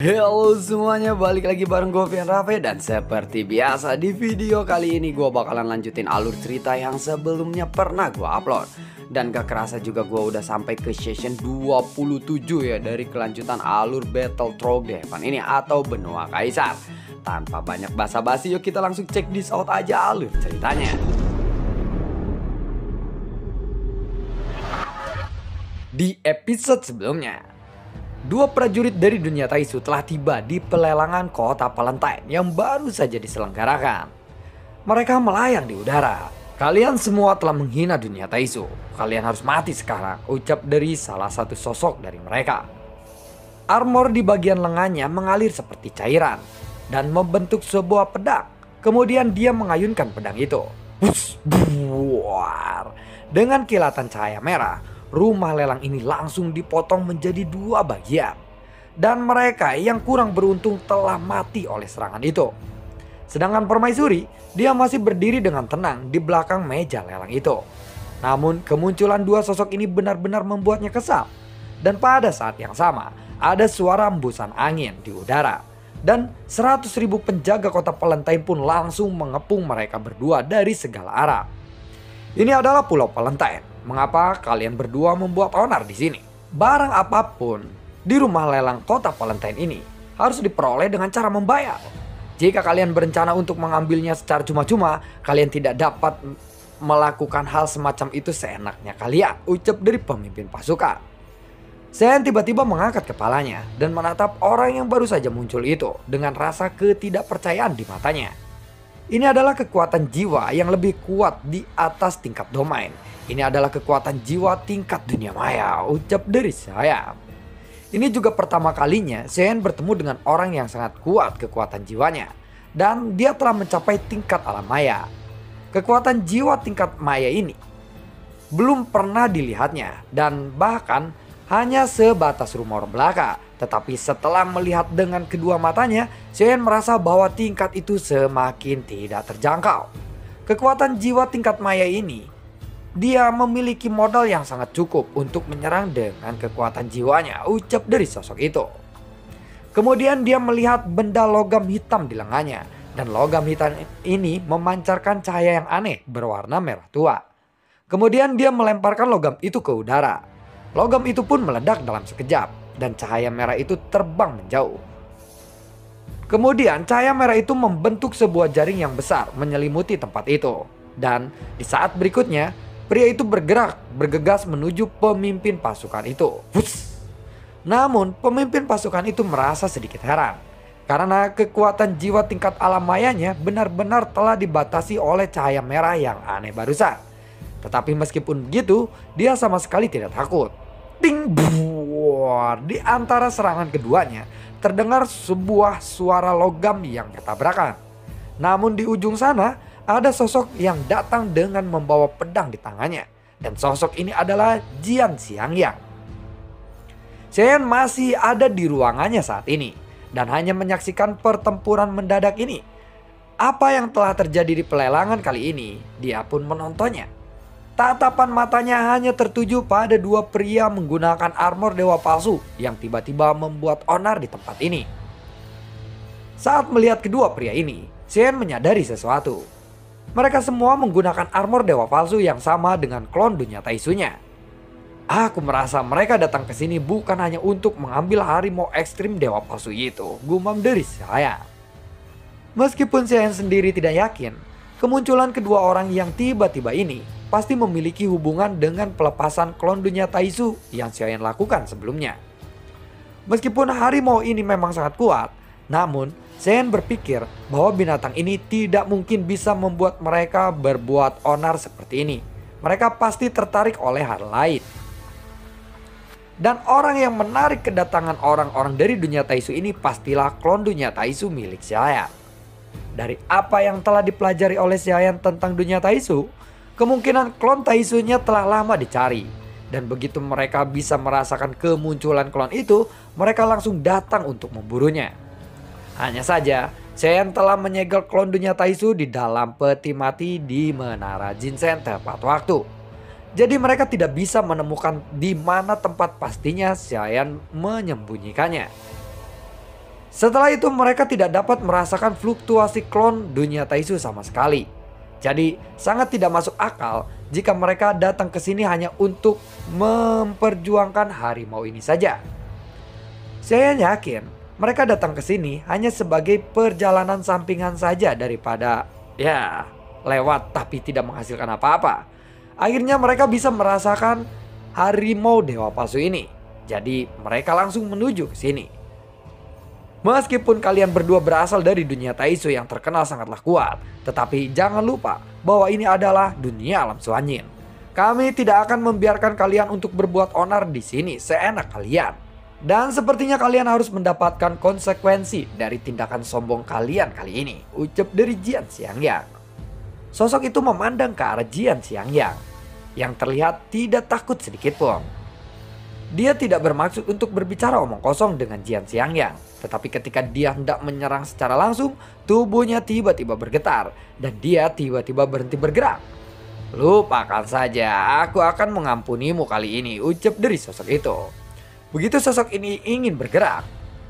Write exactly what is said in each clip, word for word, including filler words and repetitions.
Halo semuanya, balik lagi bareng gue Vian Rafe. Dan seperti biasa di video kali ini gue bakalan lanjutin alur cerita yang sebelumnya pernah gue upload. Dan gak kerasa juga gue udah sampai ke session dua puluh tujuh ya, dari kelanjutan alur Battle Trog di Heaven ini atau Benua Kaisar. Tanpa banyak basa-basi, yuk kita langsung check this out aja alur ceritanya. Di episode sebelumnya, dua prajurit dari dunia Taisu telah tiba di pelelangan kota Palantine yang baru saja diselenggarakan. Mereka melayang di udara. Kalian semua telah menghina dunia Taisu. Kalian harus mati sekarang, ucap dari salah satu sosok dari mereka. Armor di bagian lengannya mengalir seperti cairan dan membentuk sebuah pedang. Kemudian dia mengayunkan pedang itu. Bus, buar. Dengan kilatan cahaya merah, rumah lelang ini langsung dipotong menjadi dua bagian. Dan mereka yang kurang beruntung telah mati oleh serangan itu. Sedangkan permaisuri, dia masih berdiri dengan tenang di belakang meja lelang itu. Namun kemunculan dua sosok ini benar-benar membuatnya kesal. Dan pada saat yang sama, ada suara embusan angin di udara. Dan seratus ribu penjaga kota Palantine pun langsung mengepung mereka berdua dari segala arah. Ini adalah Pulau Palantine. Mengapa kalian berdua membuat onar di sini? Barang apapun di rumah lelang kota Palantine ini harus diperoleh dengan cara membayar. Jika kalian berencana untuk mengambilnya secara cuma-cuma, kalian tidak dapat melakukan hal semacam itu seenaknya kalian, ucap dari pemimpin pasukan. Sen tiba-tiba mengangkat kepalanya dan menatap orang yang baru saja muncul itu dengan rasa ketidakpercayaan di matanya. Ini adalah kekuatan jiwa yang lebih kuat di atas tingkat domain. Ini adalah kekuatan jiwa tingkat dunia maya, ucap dari saya. Ini juga pertama kalinya Sen bertemu dengan orang yang sangat kuat kekuatan jiwanya. Dan dia telah mencapai tingkat alam maya. Kekuatan jiwa tingkat maya ini belum pernah dilihatnya dan bahkan hanya sebatas rumor belaka. Tetapi setelah melihat dengan kedua matanya, Sen merasa bahwa tingkat itu semakin tidak terjangkau. Kekuatan jiwa tingkat maya ini, dia memiliki modal yang sangat cukup untuk menyerang dengan kekuatan jiwanya, ucap dari sosok itu. Kemudian dia melihat benda logam hitam di lengannya. Dan logam hitam ini memancarkan cahaya yang aneh berwarna merah tua. Kemudian dia melemparkan logam itu ke udara. Logam itu pun meledak dalam sekejap. Dan cahaya merah itu terbang menjauh. Kemudian cahaya merah itu membentuk sebuah jaring yang besar menyelimuti tempat itu. Dan di saat berikutnya, pria itu bergerak bergegas menuju pemimpin pasukan itu. Wuss. Namun pemimpin pasukan itu merasa sedikit heran. Karena kekuatan jiwa tingkat alam mayanya benar-benar telah dibatasi oleh cahaya merah yang aneh barusan. Tetapi meskipun begitu, dia sama sekali tidak takut. Ting buar. Di antara serangan keduanya terdengar sebuah suara logam yang bertabrakan. Namun di ujung sana ada sosok yang datang dengan membawa pedang di tangannya. Dan sosok ini adalah Jian Xiangyang. Sen masih ada di ruangannya saat ini dan hanya menyaksikan pertempuran mendadak ini. Apa yang telah terjadi di pelelangan kali ini, dia pun menontonnya. Tatapan matanya hanya tertuju pada dua pria menggunakan armor dewa palsu yang tiba-tiba membuat onar di tempat ini. Saat melihat kedua pria ini, Sen menyadari sesuatu. Mereka semua menggunakan armor dewa palsu yang sama dengan klon dunia Taisunya. Aku merasa mereka datang ke sini bukan hanya untuk mengambil harimau ekstrim dewa palsu itu, gumam dari saya. Meskipun Sen sendiri tidak yakin, kemunculan kedua orang yang tiba-tiba ini pasti memiliki hubungan dengan pelepasan klon dunia Taisu yang Xiaoyan lakukan sebelumnya. Meskipun harimau ini memang sangat kuat, namun Sen berpikir bahwa binatang ini tidak mungkin bisa membuat mereka berbuat onar seperti ini. Mereka pasti tertarik oleh hal lain. Dan orang yang menarik kedatangan orang-orang dari dunia Taisu ini pastilah klon dunia Taisu milik Xiaoyan. Dari apa yang telah dipelajari oleh Xiaoyan tentang dunia Taisu, kemungkinan klon Taisunya telah lama dicari. Dan begitu mereka bisa merasakan kemunculan klon itu, mereka langsung datang untuk memburunya. Hanya saja, Xiaoyan telah menyegel klon dunia Taisu di dalam peti mati di Menara Jinsen tepat waktu. Jadi mereka tidak bisa menemukan di mana tempat pastinya Xiaoyan menyembunyikannya. Setelah itu mereka tidak dapat merasakan fluktuasi klon dunia Taisu sama sekali. Jadi sangat tidak masuk akal jika mereka datang ke sini hanya untuk memperjuangkan harimau ini saja. Saya yakin mereka datang ke sini hanya sebagai perjalanan sampingan saja daripada ya lewat tapi tidak menghasilkan apa-apa. Akhirnya mereka bisa merasakan harimau dewa palsu ini. Jadi mereka langsung menuju ke sini. Meskipun kalian berdua berasal dari dunia Taisu yang terkenal sangatlah kuat, tetapi jangan lupa bahwa ini adalah dunia alam Suanyin. Kami tidak akan membiarkan kalian untuk berbuat onar di sini seenak kalian. Dan sepertinya kalian harus mendapatkan konsekuensi dari tindakan sombong kalian kali ini, ucap dari Jian Xiangyang. Sosok itu memandang ke arah Jian Xiangyang yang terlihat tidak takut sedikit pun. Dia tidak bermaksud untuk berbicara omong kosong dengan Jian Xiangyang, tetapi ketika dia hendak menyerang secara langsung, tubuhnya tiba-tiba bergetar dan dia tiba-tiba berhenti bergerak. Lupakan saja, aku akan mengampunimu kali ini, ucap dari sosok itu. Begitu sosok ini ingin bergerak,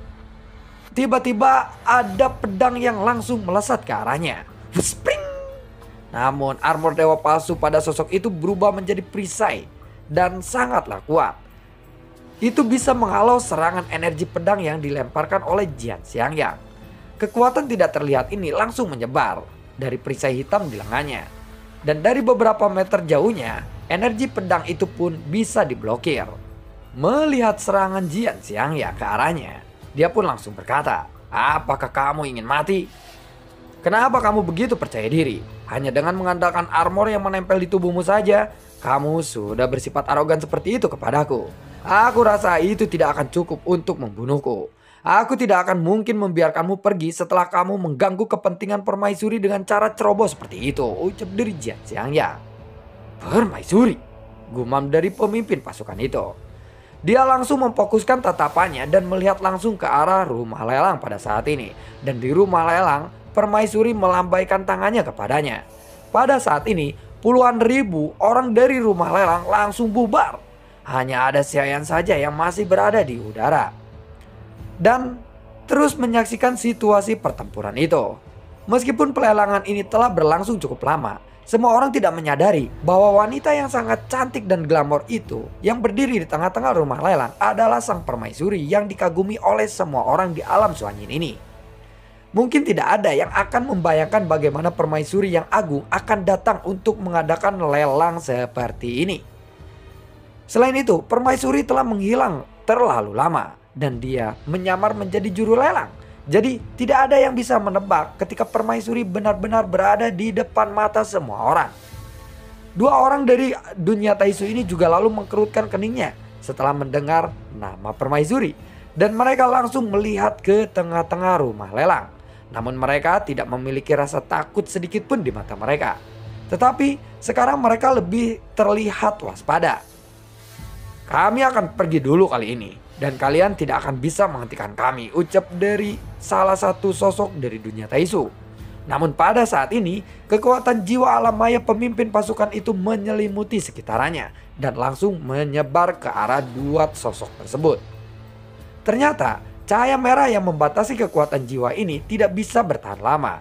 tiba-tiba ada pedang yang langsung melesat ke arahnya. Spring! Namun armor dewa palsu pada sosok itu berubah menjadi perisai dan sangatlah kuat. Itu bisa menghalau serangan energi pedang yang dilemparkan oleh Jian Xiangyang. Kekuatan tidak terlihat ini langsung menyebar dari perisai hitam di lengannya. Dan dari beberapa meter jauhnya, energi pedang itu pun bisa diblokir. Melihat serangan Jian Xiangyang ke arahnya, dia pun langsung berkata, "Apakah kamu ingin mati? Kenapa kamu begitu percaya diri? Hanya dengan mengandalkan armor yang menempel di tubuhmu saja, kamu sudah bersifat arogan seperti itu kepadaku. Aku rasa itu tidak akan cukup untuk membunuhku. Aku tidak akan mungkin membiarkanmu pergi setelah kamu mengganggu kepentingan permaisuri dengan cara ceroboh seperti itu," ucap dari Jian Xiangyang. "Permaisuri?" gumam dari pemimpin pasukan itu. Dia langsung memfokuskan tatapannya dan melihat langsung ke arah rumah lelang pada saat ini. Dan di rumah lelang, permaisuri melambaikan tangannya kepadanya. Pada saat ini, puluhan ribu orang dari rumah lelang langsung bubar. Hanya ada Xiaoyan saja yang masih berada di udara. Dan terus menyaksikan situasi pertempuran itu. Meskipun pelelangan ini telah berlangsung cukup lama, semua orang tidak menyadari bahwa wanita yang sangat cantik dan glamor itu yang berdiri di tengah-tengah rumah lelang adalah sang permaisuri yang dikagumi oleh semua orang di alam Suanyin ini. Mungkin tidak ada yang akan membayangkan bagaimana permaisuri yang agung akan datang untuk mengadakan lelang seperti ini. Selain itu, permaisuri telah menghilang terlalu lama dan dia menyamar menjadi juru lelang. Jadi tidak ada yang bisa menebak ketika permaisuri benar-benar berada di depan mata semua orang. Dua orang dari dunia Taisu ini juga lalu mengkerutkan keningnya setelah mendengar nama permaisuri. Dan mereka langsung melihat ke tengah-tengah rumah lelang. Namun mereka tidak memiliki rasa takut sedikit pun di mata mereka. Tetapi sekarang mereka lebih terlihat waspada. "Kami akan pergi dulu kali ini. Dan kalian tidak akan bisa menghentikan kami," ucap dari salah satu sosok dari dunia Taisu. Namun pada saat ini, kekuatan jiwa alam maya pemimpin pasukan itu menyelimuti sekitarnya dan langsung menyebar ke arah dua sosok tersebut. Ternyata cahaya merah yang membatasi kekuatan jiwa ini tidak bisa bertahan lama.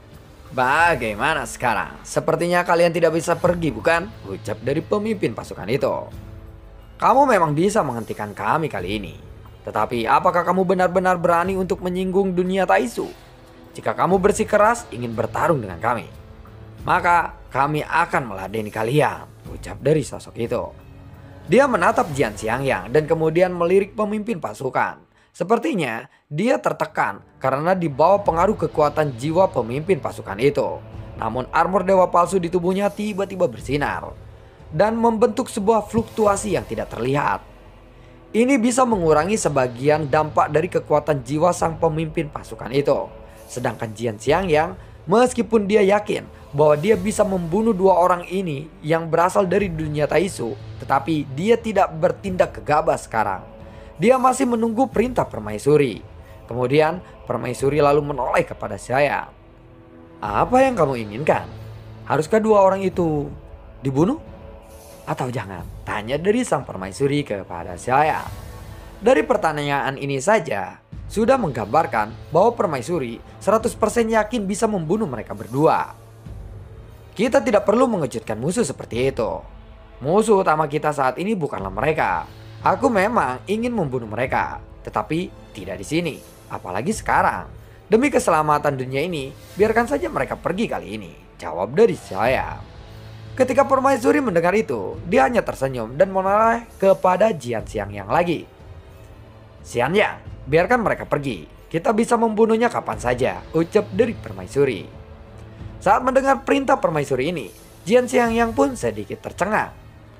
"Bagaimana sekarang? Sepertinya kalian tidak bisa pergi, bukan?" ucap dari pemimpin pasukan itu. "Kamu memang bisa menghentikan kami kali ini. Tetapi apakah kamu benar-benar berani untuk menyinggung dunia Taisu? Jika kamu bersikeras ingin bertarung dengan kami, maka kami akan meladeni kalian," ucap dari sosok itu. Dia menatap Jian Xiangyang dan kemudian melirik pemimpin pasukan. Sepertinya dia tertekan karena di bawah pengaruh kekuatan jiwa pemimpin pasukan itu. Namun armor dewa palsu di tubuhnya tiba-tiba bersinar dan membentuk sebuah fluktuasi yang tidak terlihat. Ini bisa mengurangi sebagian dampak dari kekuatan jiwa sang pemimpin pasukan itu. Sedangkan Jian Xiangyang, meskipun dia yakin bahwa dia bisa membunuh dua orang ini yang berasal dari dunia Taisu, tetapi dia tidak bertindak gegabah sekarang. Dia masih menunggu perintah permaisuri. Kemudian permaisuri lalu menoleh kepada saya. "Apa yang kamu inginkan? Haruskah dua orang itu dibunuh? Atau jangan?" tanya dari sang permaisuri kepada saya. Dari pertanyaan ini saja, sudah menggambarkan bahwa permaisuri seratus persen yakin bisa membunuh mereka berdua. Kita tidak perlu mengejutkan musuh seperti itu. Musuh utama kita saat ini bukanlah mereka. Aku memang ingin membunuh mereka, tetapi tidak di sini, apalagi sekarang. Demi keselamatan dunia ini, biarkan saja mereka pergi kali ini, jawab dari saya. Ketika permaisuri mendengar itu, dia hanya tersenyum dan menoleh kepada Jian Xiangyang lagi. Xiangyang, biarkan mereka pergi. Kita bisa membunuhnya kapan saja, ucap dari permaisuri. Saat mendengar perintah permaisuri ini, Jian Xiangyang pun sedikit tercengang.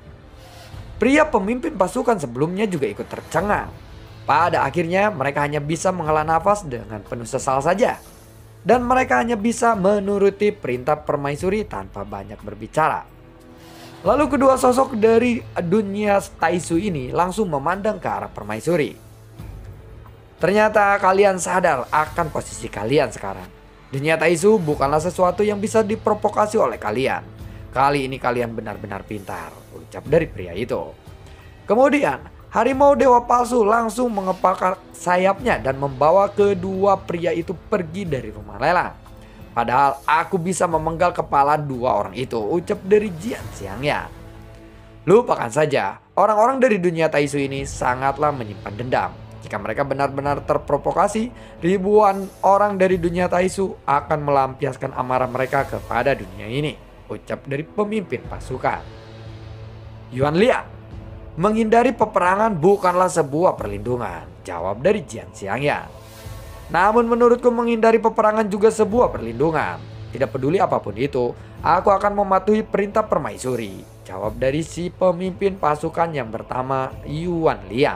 Pria pemimpin pasukan sebelumnya juga ikut tercengang. Pada akhirnya mereka hanya bisa menghela nafas dengan penuh sesal saja. Dan mereka hanya bisa menuruti perintah permaisuri tanpa banyak berbicara. Lalu kedua sosok dari dunia Taisu ini langsung memandang ke arah permaisuri. Ternyata kalian sadar akan posisi kalian sekarang. Dunia Taisu bukanlah sesuatu yang bisa diprovokasi oleh kalian. Kali ini kalian benar-benar pintar, ucap dari pria itu. Kemudian harimau dewa palsu langsung mengepakar sayapnya dan membawa kedua pria itu pergi dari rumah lelang. Padahal aku bisa memenggal kepala dua orang itu, ucap dari Jian Xiangyang. Lupakan saja, orang-orang dari dunia Taisu ini sangatlah menyimpan dendam. Jika mereka benar-benar terprovokasi, ribuan orang dari dunia Taisu akan melampiaskan amarah mereka kepada dunia ini, ucap dari pemimpin pasukan. Yuan Liang, menghindari peperangan bukanlah sebuah perlindungan, jawab dari Jian Xiangyang. Namun menurutku menghindari peperangan juga sebuah perlindungan. Tidak peduli apapun itu, aku akan mematuhi perintah permaisuri, jawab dari si pemimpin pasukan yang bernama Yuan Liang.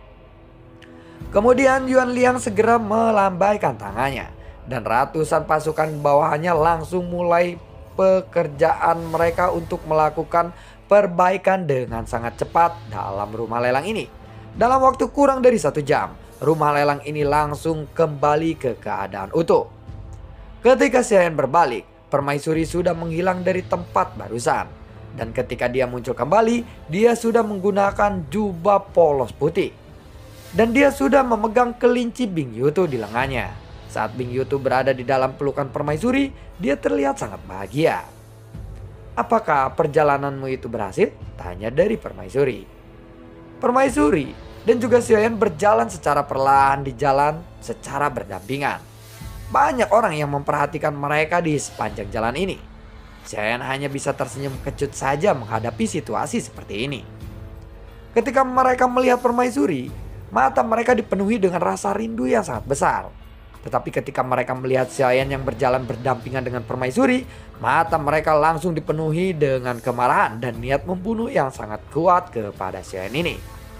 Kemudian Yuan Liang segera melambaikan tangannya dan ratusan pasukan bawahannya langsung mulai pekerjaan mereka untuk melakukan perbaikan dengan sangat cepat dalam rumah lelang ini. Dalam waktu kurang dari satu jam, rumah lelang ini langsung kembali ke keadaan utuh. Ketika Xiayan berbalik, permaisuri sudah menghilang dari tempat barusan. Dan ketika dia muncul kembali, dia sudah menggunakan jubah polos putih. Dan dia sudah memegang kelinci Bing Yutu di lengannya. Saat Bing Yutu berada di dalam pelukan permaisuri, dia terlihat sangat bahagia. Apakah perjalananmu itu berhasil? Tanya dari permaisuri. Permaisuri dan juga Xiayan berjalan secara perlahan di jalan secara berdampingan. Banyak orang yang memperhatikan mereka di sepanjang jalan ini. Xiayan hanya bisa tersenyum kecut saja menghadapi situasi seperti ini. Ketika mereka melihat permaisuri, mata mereka dipenuhi dengan rasa rindu yang sangat besar. Tetapi ketika mereka melihat Xiayan yang berjalan berdampingan dengan permaisuri, mata mereka langsung dipenuhi dengan kemarahan dan niat membunuh yang sangat kuat kepada Xiayan ini.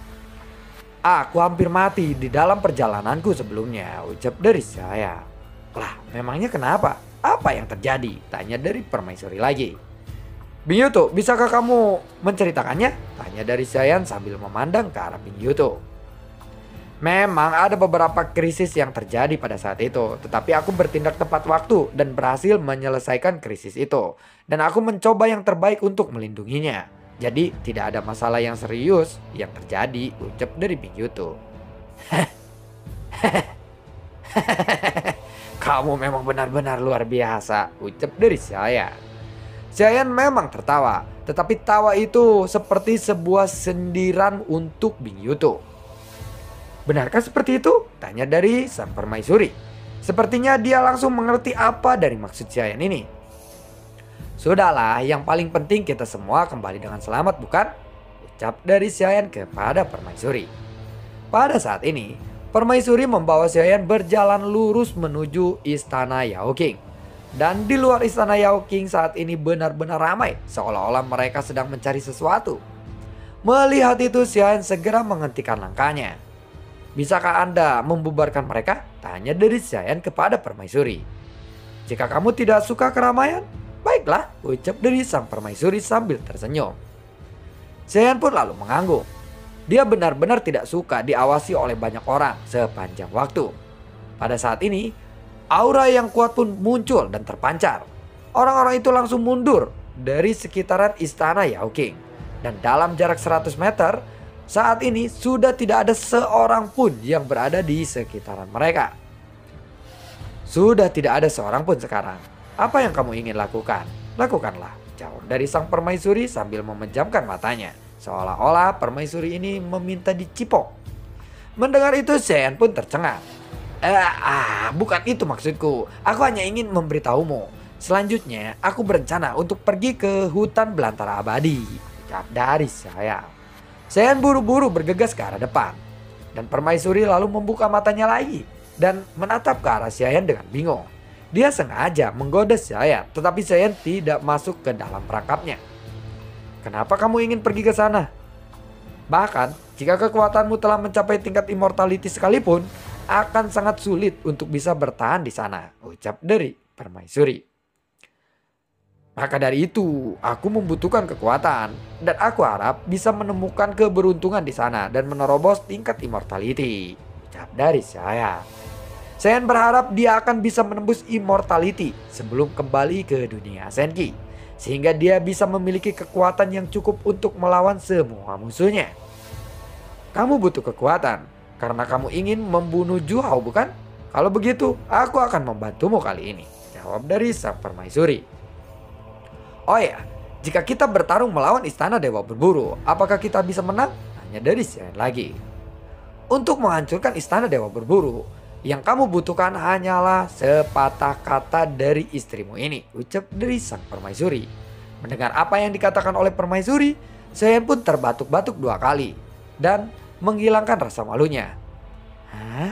Aku hampir mati di dalam perjalananku sebelumnya, ucap dari Xiayan. Lah, memangnya kenapa? Apa yang terjadi? Tanya dari permaisuri lagi. Bing Yutu, bisakah kamu menceritakannya? Tanya dari Xiayan sambil memandang ke arah Bing Yutu. Memang ada beberapa krisis yang terjadi pada saat itu, tetapi aku bertindak tepat waktu dan berhasil menyelesaikan krisis itu. Dan aku mencoba yang terbaik untuk melindunginya. Jadi tidak ada masalah yang serius yang terjadi, ucap dari Bing Yutu. Kamu memang benar-benar luar biasa, ucap dari Xiayan. Xiayan memang tertawa, tetapi tawa itu seperti sebuah sindiran untuk Bing Yutu. Benarkah seperti itu? Tanya dari sang permaisuri. Sepertinya dia langsung mengerti apa dari maksud Xiayan ini. Sudahlah, yang paling penting kita semua kembali dengan selamat, bukan? Ucap dari Xiayan kepada permaisuri. Pada saat ini, permaisuri membawa Xiayan berjalan lurus menuju istana Yao King. Dan di luar istana Yao King saat ini benar-benar ramai, seolah-olah mereka sedang mencari sesuatu. Melihat itu, Xiayan segera menghentikan langkahnya. Bisakah Anda membubarkan mereka? Tanya dari Xiayan kepada permaisuri. Jika kamu tidak suka keramaian, baiklah, ucap dari sang permaisuri sambil tersenyum. Xiayan pun lalu mengangguk. Dia benar-benar tidak suka diawasi oleh banyak orang sepanjang waktu. Pada saat ini, aura yang kuat pun muncul dan terpancar. Orang-orang itu langsung mundur dari sekitaran istana Yao King. Dan dalam jarak seratus meter, Saat ini sudah tidak ada seorang pun yang berada di sekitaran mereka. Sudah tidak ada seorang pun sekarang. Apa yang kamu ingin lakukan? Lakukanlah, jawab dari sang permaisuri sambil memejamkan matanya. Seolah-olah permaisuri ini meminta dicipok. Mendengar itu Xiaoyan pun tercengang. Eh, ah, bukan itu maksudku. Aku hanya ingin memberitahumu. Selanjutnya aku berencana untuk pergi ke hutan belantara abadi, jawab dari Xiaoyan. Xiaoyan buru-buru bergegas ke arah depan. Dan permaisuri lalu membuka matanya lagi dan menatap ke arah Xiaoyan dengan bingung. Dia sengaja menggoda Xiaoyan, tetapi Xiaoyan tidak masuk ke dalam perangkapnya. Kenapa kamu ingin pergi ke sana? Bahkan jika kekuatanmu telah mencapai tingkat immortality sekalipun, akan sangat sulit untuk bisa bertahan di sana, ucap dari permaisuri. Maka dari itu, aku membutuhkan kekuatan dan aku harap bisa menemukan keberuntungan di sana dan menerobos tingkat immortality, ucap dari Xiaoyan. Xiaoyan berharap dia akan bisa menembus immortality sebelum kembali ke dunia Senki, sehingga dia bisa memiliki kekuatan yang cukup untuk melawan semua musuhnya. Kamu butuh kekuatan karena kamu ingin membunuh Zhu Hao, bukan? Kalau begitu, aku akan membantumu kali ini, jawab dari sang permaisuri. Oh ya, jika kita bertarung melawan istana Dewa Berburu, apakah kita bisa menang? Tanya dari Xiaoyan lagi. Untuk menghancurkan istana Dewa Berburu, yang kamu butuhkan hanyalah sepatah kata dari istrimu ini, ucap dari sang permaisuri. Mendengar apa yang dikatakan oleh permaisuri, Xiaoyan pun terbatuk-batuk dua kali dan menghilangkan rasa malunya. Hah?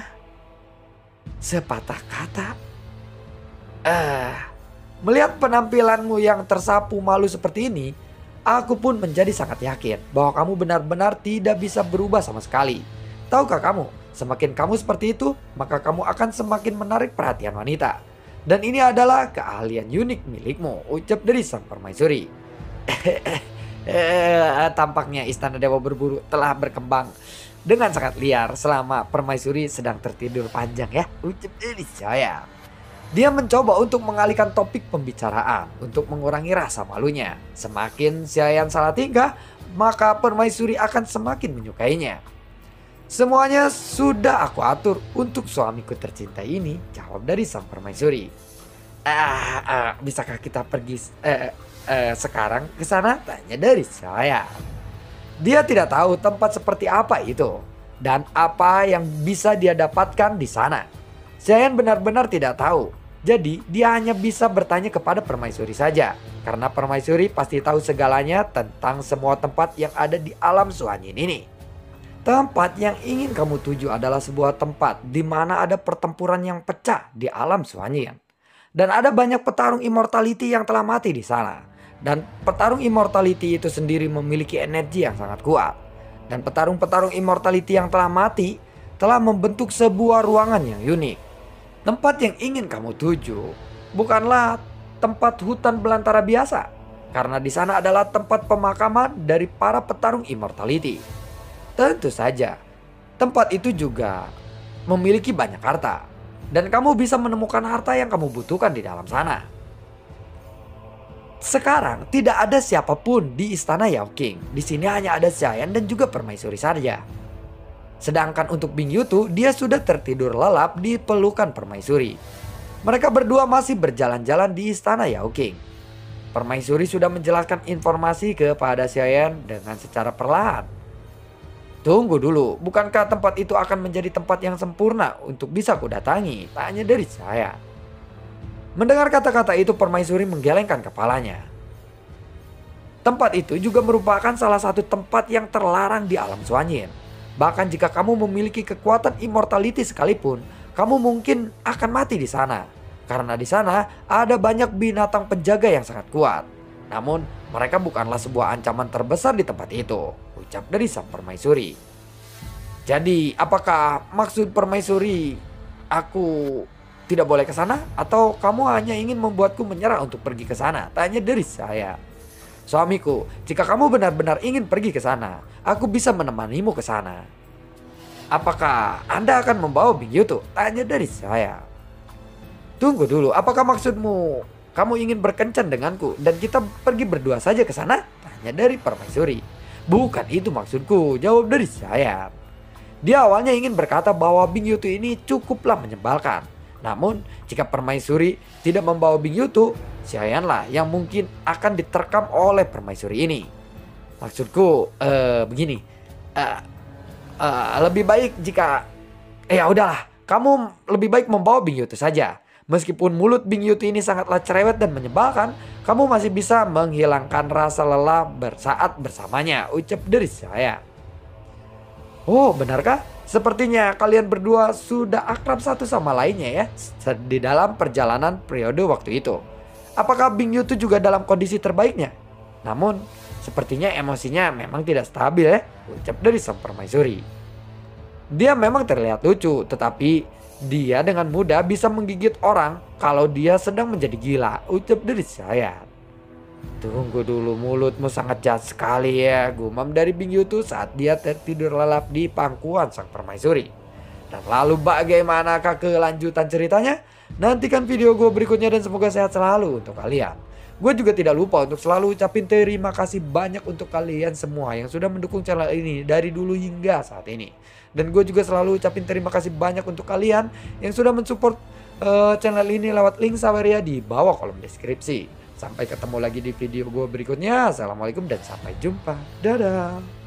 Sepatah kata? Eh, melihat penampilanmu yang tersapu malu seperti ini, aku pun menjadi sangat yakin bahwa kamu benar-benar tidak bisa berubah sama sekali. Tahukah kamu, semakin kamu seperti itu, maka kamu akan semakin menarik perhatian wanita. Dan ini adalah keahlian unik milikmu, ucap dari sang permaisuri. Eh, tampaknya istana Dewa Berburu telah berkembang dengan sangat liar selama permaisuri sedang tertidur panjang ya, ucap dari Xiaoyan. Dia mencoba untuk mengalihkan topik pembicaraan untuk mengurangi rasa malunya. Semakin Xiaoyan salah tingkah, maka permaisuri akan semakin menyukainya. Semuanya sudah aku atur untuk suamiku tercinta ini, jawab dari sang permaisuri. Ah, ah, bisakah kita pergi eh, eh, sekarang ke sana? Tanya dari saya. Dia tidak tahu tempat seperti apa itu dan apa yang bisa dia dapatkan di sana. Xiaoyan benar-benar tidak tahu. Jadi dia hanya bisa bertanya kepada permaisuri saja, karena permaisuri pasti tahu segalanya tentang semua tempat yang ada di alam Suanyin ini. Tempat yang ingin kamu tuju adalah sebuah tempat di mana ada pertempuran yang pecah di alam Suanyin. Dan ada banyak petarung immortality yang telah mati di sana. Dan petarung immortality itu sendiri memiliki energi yang sangat kuat. Dan petarung-petarung immortality yang telah mati telah membentuk sebuah ruangan yang unik. Tempat yang ingin kamu tuju bukanlah tempat hutan belantara biasa, karena di sana adalah tempat pemakaman dari para petarung immortality. Tentu saja, tempat itu juga memiliki banyak harta, dan kamu bisa menemukan harta yang kamu butuhkan di dalam sana. Sekarang tidak ada siapapun di istana Yao King. Di sini hanya ada Xiaoyan dan juga permaisuri saja. Sedangkan untuk Bing Yutu, dia sudah tertidur lelap di pelukan permaisuri. Mereka berdua masih berjalan-jalan di istana Yao King. Permaisuri sudah menjelaskan informasi kepada Xiaoyan dengan secara perlahan. Tunggu dulu, bukankah tempat itu akan menjadi tempat yang sempurna untuk bisa kudatangi? Tanya dari saya. Mendengar kata-kata itu, permaisuri menggelengkan kepalanya. Tempat itu juga merupakan salah satu tempat yang terlarang di alam Suanyin. Bahkan jika kamu memiliki kekuatan immortality sekalipun, kamu mungkin akan mati di sana. Karena di sana ada banyak binatang penjaga yang sangat kuat. Namun mereka bukanlah sebuah ancaman terbesar di tempat itu, ucap dari sang permaisuri. Jadi apakah maksud permaisuri aku tidak boleh ke sana, atau kamu hanya ingin membuatku menyerah untuk pergi ke sana? Tanya dari saya. Suamiku, jika kamu benar-benar ingin pergi ke sana, aku bisa menemanimu ke sana. Apakah Anda akan membawa Bing Yutu? Tanya dari saya. Tunggu dulu, apakah maksudmu kamu ingin berkencan denganku dan kita pergi berdua saja ke sana? Tanya dari permaisuri. Bukan itu maksudku, jawab dari Shayan. Dia awalnya ingin berkata bahwa Bing Yutu ini cukuplah menyebalkan. Namun jika permaisuri tidak membawa Bing Yutu, Shayan lah yang mungkin akan diterkam oleh permaisuri ini. Maksudku eh, begini, eh, eh, lebih baik jika, eh ya udahlah, kamu lebih baik membawa Bing Yutu saja. Meskipun mulut Bing Yutu ini sangatlah cerewet dan menyebalkan, kamu masih bisa menghilangkan rasa lelah bersaat bersamanya, ucap dari saya. Oh, benarkah? Sepertinya kalian berdua sudah akrab satu sama lainnya ya di dalam perjalanan periode waktu itu. Apakah Bing Yutu juga dalam kondisi terbaiknya? Namun, sepertinya emosinya memang tidak stabil ya, ucap dari sang permaisuri. Dia memang terlihat lucu, tetapi dia dengan mudah bisa menggigit orang kalau dia sedang menjadi gila, ucap dari saya. Tunggu dulu, mulutmu sangat jahat sekali ya, gumam dari Bing Yutu saat dia tertidur lelap di pangkuan sang permaisuri. Dan lalu bagaimanakah kelanjutan ceritanya? Nantikan video gue berikutnya dan semoga sehat selalu untuk kalian. Gue juga tidak lupa untuk selalu ucapin terima kasih banyak untuk kalian semua yang sudah mendukung channel ini dari dulu hingga saat ini. Dan gue juga selalu ucapin terima kasih banyak untuk kalian yang sudah mensupport uh, channel ini lewat link Saweria di bawah kolom deskripsi. Sampai ketemu lagi di video gue berikutnya. Assalamualaikum dan sampai jumpa. Dadah.